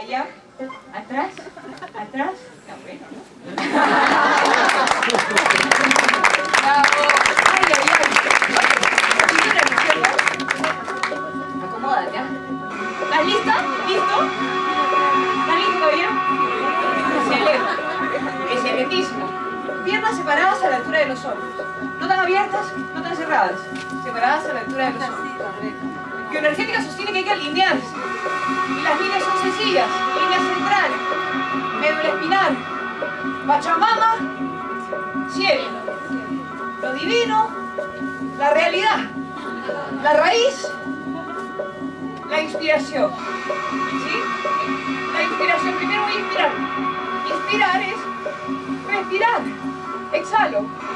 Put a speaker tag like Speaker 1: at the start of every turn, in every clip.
Speaker 1: allá, atrás, atrás. Está bueno, ¿no? Bravo. Ay, ay, ay. Cintura, ¿no es cierto? Acomódate, ¿ah? ¿Estás lista? ¿Listo? ¿Estás listo, caballero? Excelente. Excelentísimo. Piernas separadas a la altura de los hombros. No tan abiertas, no tan cerradas. Separadas a la altura de los hombros. Bioenergética sostiene que hay que alinearse. Y las líneas son sencillas. Línea central, médula espinal, Pachamama, cielo. Lo divino, la realidad, la raíz, la inspiración. ¿Sí? La inspiración. Primero voy a inspirar. Inspirar es respirar. Exhalo.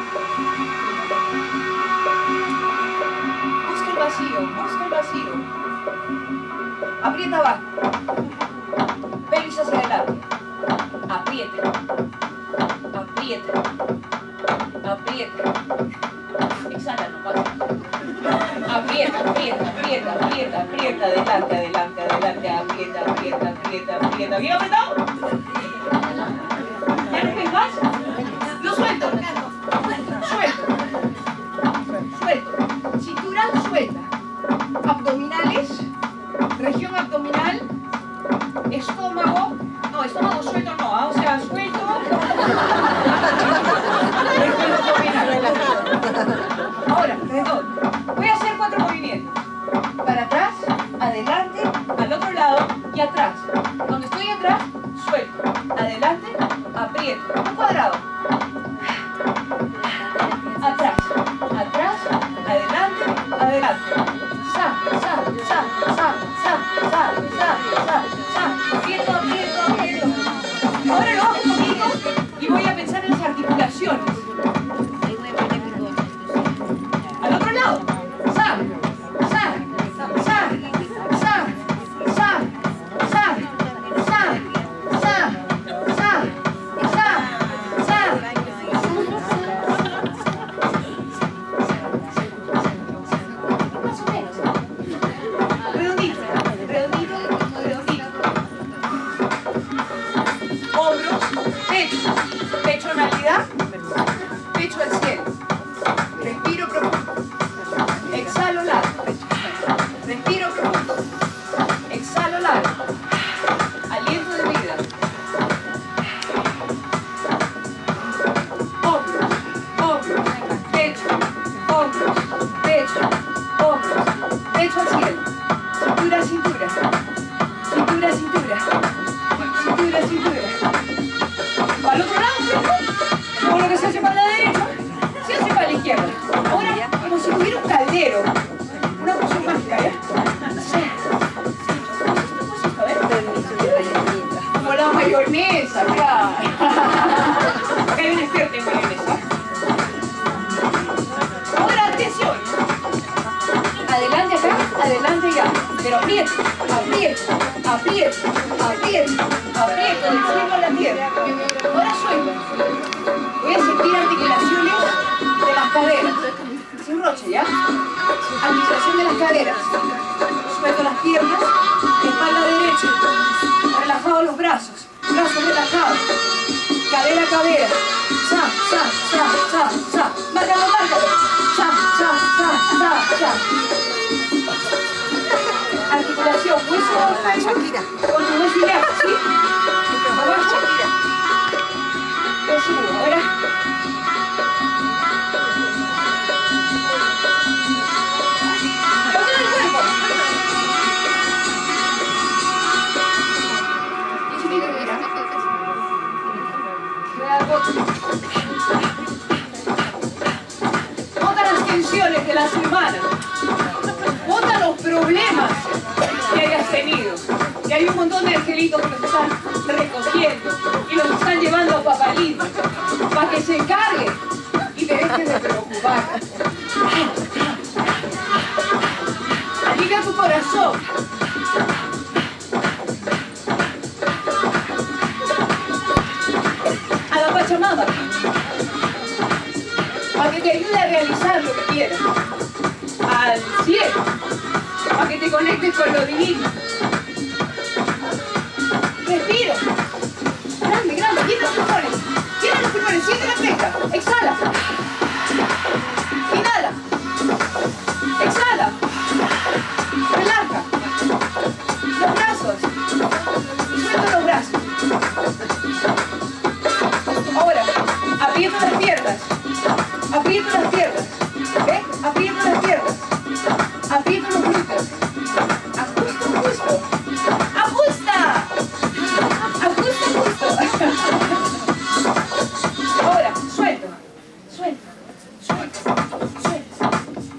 Speaker 1: Busca el vacío, busca el vacío. Aprieta abajo. Pelvis hacia adelante. Aprieta. Aprieta. Aprieta. Exhala, no pasa. Aprieta, aprieta, aprieta, aprieta, aprieta. Adelante, adelante, adelante. Aprieta, aprieta, aprieta, aprieta. ¿Bien apretado? ¿Ya no ves más? Lo suelto. Suelto. Suelto. Cintura suelta. Abdominales. Región abdominal. Estómago. No, estómago suelto no. O sea, suelto. Región abdominal. Ahora, redondo. Voy a hacer 4 movimientos. Para atrás, adelante, al otro lado y atrás. Donde estoy atrás, suelto. Adelante, aprieto. Un cuadrado. Atrás, atrás, adelante, adelante. Sa, sa, sa, sa, sa, sa, sa, sa, sa. Aprieto, aprieto, aprieto. Ahora lo bajo un poquito y voy a pensar en las articulaciones. Al otro lado. Sa, sa, sa, sa, sa, sa, sa, sa, sa, sa, sa. Más o menos. Redondito, redondito, redondito. Hombros, pecho, pechonalidad, pecho al cielo. Respiro profundo. Exhalo largo. Respiro profundo. Exhalo largo. Aliento de vida. Hombros, hombros, pecho, hombros, pecho, hombros, pecho al cielo. Cintura, cintura. Cintura, cintura. Cintura, cintura. Para el otro lado, ¿cierto? Como lo que se hace para la derecha, se hace para la izquierda. Ahora, como si tuviera un caldero. Una cosa mágica, ¿ya? A ver. Como la mayonesa, claro. Acá hay un experto en mayonesa. Ahora, atención. Adelante acá, adelante ya. Pero aprieto, aprieto, aprieto, aprieto, aprieto del cielo a la tierra. Ahora suelto. Voy a sentir articulaciones de las caderas. Sin roche, ¿ya? Articulación de las caderas. Suelto las piernas, espalda derecha. Relajado los brazos. Brazos relajados. Cadera a cadera. Sa, sa, sa, sa, sa. Márcalo, márcalo. Sa, sa, sa, sa, sa. Articulación, hueso Shakira. Con tu hueso iliaco, ¿sí? Abajo. Shakira. Lo subo, ahora. Ordena el cuerpo. Y chiquito, mira. Bota las tensiones de la semana. Bota los problemas que hayas tenido. Que hay un montón de angelitos que los están recogiendo y los están llevando a Papalito para que se encargue y te dejes de preocupar. Alivia tu corazón. A la Pachamama. Para que te ayude a realizar lo que quieras. Al cielo. Para que te conectes con lo divino. Exhala. Inhala. Exhala. Relaja. Los brazos. Suelta los brazos. Ahora, aprieto las piernas. Aprieto las piernas. ¿Ve? Aprieto las piernas. Aprieto los glúteos. Ajusto, ajusto. ¡Ajusta! Ajusta, ajusto. Ahora, suelto. Suelto. Suelto. Suelto.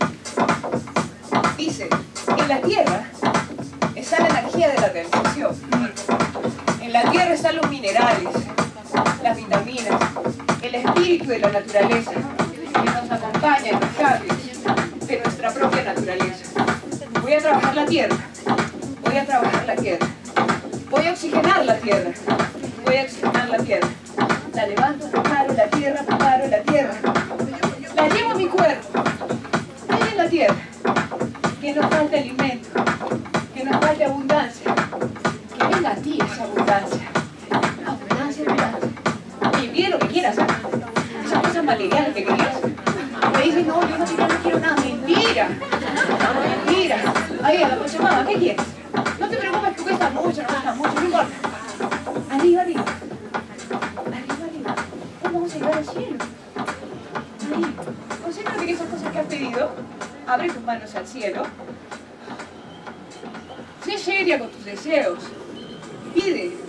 Speaker 1: Dice, en la tierra está la energía de la realización. En la tierra están los minerales, las vitaminas, el espíritu de la naturaleza que nos acompaña en los cambios de nuestra propia naturaleza. Voy a trabajar la tierra. Voy a trabajar la tierra. Voy a oxigenar la tierra. Voy a oxigenar la tierra. La levanto, preparo la tierra, preparo la tierra. La llevo a mi cuerpo. Ahí en la tierra. Que nos falte alimento. Que nos falte abundancia. Que venga a ti esa abundancia. Abundancia, abundancia. Y pide lo que quieras, ¿eh? Esas cosas materiales que querías. Me dicen, no, yo no quiero nada. Mentira. Mentira. Ahí a la Pachamama, ¿qué quieres? No te preocupes que cuesta mucho, no importa. Arriba, arriba. Arriba, arriba. ¿Cómo vamos a llegar al cielo? Ahí. Concéntrate en esas cosas que has pedido. Abre tus manos al cielo. Sé seria con tus deseos. Pide.